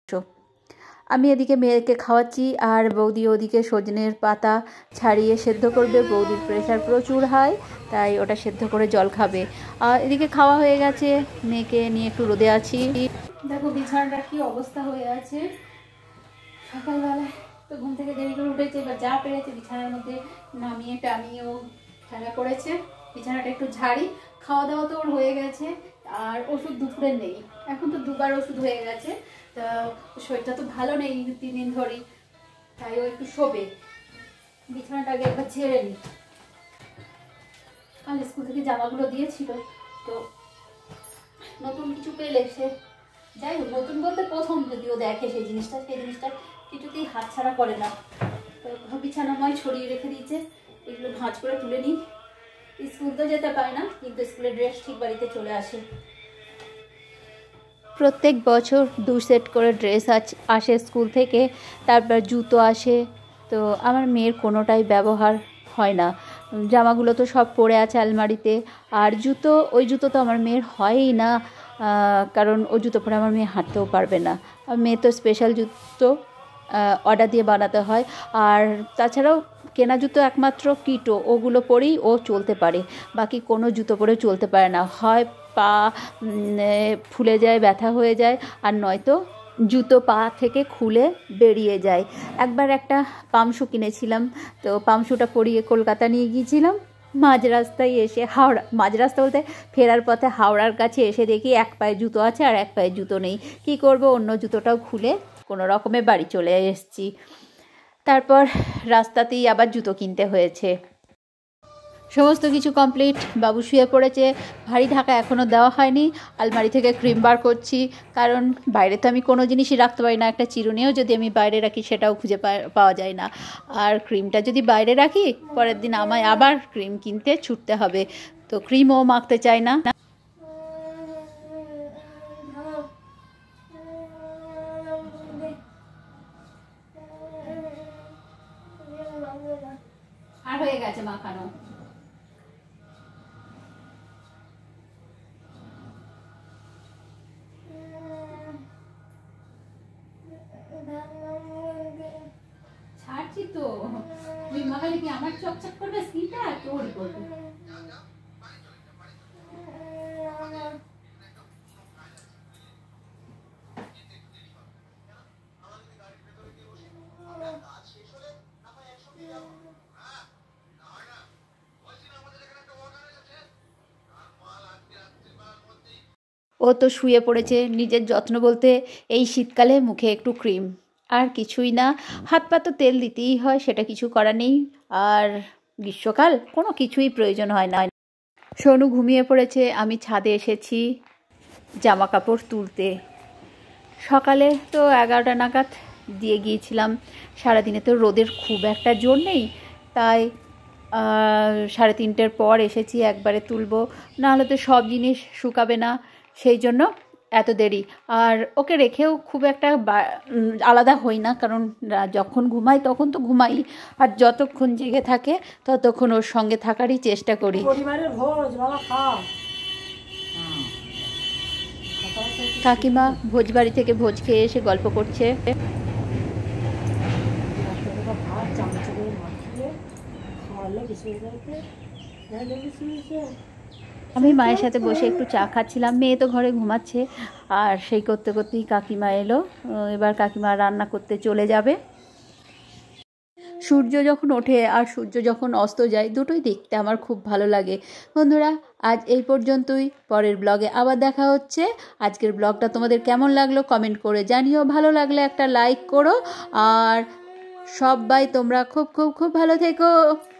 আমি এদিকে মেয়েকে খাওয়াচ্ছি আর বৌদি ওদিকে সজনের পাতা ছাড়িয়ে সেদ্ধ করবে। বৌদির প্রেশার প্রচুর হাই, তাই ওটা সেদ্ধ করে জল খাবে। আর এদিকে খাওয়া হয়ে গেছে, মেয়েকে নিয়ে একটু রোদে আছি। দেখো বিছানাটা কি অবস্থা হয়ে আছে। সকালবেলায় তো ঘুম থেকে দেরি করে উঠেছে, বা যা পেরেছে বিছানার মধ্যে নামিয়ে টামিয়ে ও খেলা করেছে। বিছানাটা একটু ঝাড়ি। খাওয়া দাওয়া তো ওর হয়ে গেছে, আর ওষুধ দুপুরে নেই। এখন তো দুবার ওষুধ হয়ে গেছে, তা শরীরটা তো ভালো নেই 3 দিন ধরেই, তাই ও একটু শোবে। বিছানাটাকে একবার ছেড়ে নিই। কাল স্কুল থেকে জামাগুলো দিয়েছিল, তো নতুন কিছু পেলে সে, যাই হোক নতুন বলতে প্রথম যদিও দেখে সেই জিনিসটা কিছুতেই হাতছাড়া করে না। তো বিছানাময় ছড়িয়ে রেখে দিয়েছে, এগুলো ভাঁজ করে তুলে নিই। স্কুল তো যেতে পারে না, কিন্তু স্কুলের ড্রেস ঠিক বাড়িতে চলে আসে। প্রত্যেক বছর 2 সেট করে ড্রেস আসে স্কুল থেকে, তারপর জুতো আসে। তো আমার মেয়ের কোনোটাই ব্যবহার হয় না। জামাগুলো তো সব পড়ে আছে আলমারিতে, আর ওই জুতো তো আমার মেয়ের হয়ই না, কারণ ওই জুতো পরে আমার মেয়ে হাঁটতেও পারবে না। মেয়ে তো স্পেশাল জুতো অর্ডার দিয়ে বানাতে হয়। আর তাছাড়াও কেনা জুতো একমাত্র কিটো, ওগুলো পরেই ও চলতে পারে, বাকি কোনো জুতো পরে চলতে পারে না। হয় পা ফুলে যায়, ব্যথা হয়ে যায়, আর নয়তো জুতো পা থেকে খুলে বেরিয়ে যায়। একবার একটা পামশু কিনেছিলাম, তো পামশুটা পরিয়ে কলকাতা নিয়ে গিয়েছিলাম। মাঝ রাস্তায় এসে মাঝ রাস্তা বলতে ফেরার পথে হাওড়ার কাছে এসে দেখি এক পায়ে জুতো আছে আর এক পায়ে জুতো নেই। কি করব, অন্য জুতোটাও খুলে কোনো রকমে বাড়ি চলে এসেছি। তারপর রাস্তাতেই আবার জুতো কিনতে হয়েছে। সমস্ত কিছু কমপ্লিট। বাবু শুয়ে পড়েছে, ভারী ঢাকা এখনও দেওয়া হয়নি। আলমারি থেকে ক্রিম বার করছি, কারণ বাইরে তো আমি কোনো জিনিসই রাখতে পারি না। একটা চিরুনিও যদি আমি বাইরে রাখি সেটাও খুঁজে পাওয়া যায় না। আর ক্রিমটা যদি বাইরে রাখি, পরের দিন আমায় আবার ক্রিম কিনতে ছুটতে হবে, তো ক্রিমও মাখতে চাই না। আর হয়ে গেছে মাখানো। ছাড়ছি তো, তুই মাখালে কি আমার চকচক করবে স্কিনটা? তোরই করবে। ও তো শুয়ে পড়েছে। নিজের যত্ন বলতে এই শীতকালে মুখে একটু ক্রিম, আর কিছুই না। হাত পা তো তেল দিতেই হয়, সেটা কিছু করার নেই। আর গ্রীষ্মকাল কোনো কিছুই প্রয়োজন হয় না। সোনু ঘুমিয়ে পড়েছে, আমি ছাদে এসেছি জামা কাপড় তুলতে। সকালে তো 11টা নাগাদ দিয়ে গিয়েছিলাম। সারাদিনে তো রোদের খুব একটা জোর নেই, তাই 3:30টার পর এসেছি একবারে তুলবো, নাহলে তো সব জিনিস শুকাবে না, সেই জন্য এত দেরি। আর ওকে রেখেও খুব একটা আলাদা হই না, কারণ যখন ঘুমাই তখন তো ঘুমাই, আর যতক্ষণ জেগে থাকে ততক্ষণ ওর সঙ্গে থাকারই চেষ্টা করি। কাকিমা ভোজবাড়ি থেকে ভোজ খেয়ে এসে গল্প করছে। আমি মায়ের সাথে বসে একটু চা খাচ্ছিলাম। মেয়ে তো ঘরে ঘুমাচ্ছে, আর সেই করতে করতেই কাকিমা এলো। এবার কাকিমা রান্না করতে চলে যাবে। সূর্য যখন ওঠে আর সূর্য যখন অস্ত যায়, দুটোই দেখতে আমার খুব ভালো লাগে। বন্ধুরা, আজ এই পর্যন্তই। পরের ব্লগে আবার দেখা হচ্ছে। আজকের ব্লগটা তোমাদের কেমন লাগলো কমেন্ট করে জানিও। ভালো লাগলে একটা লাইক করো, আর সবাই তোমরা খুব খুব খুব ভালো থেকো।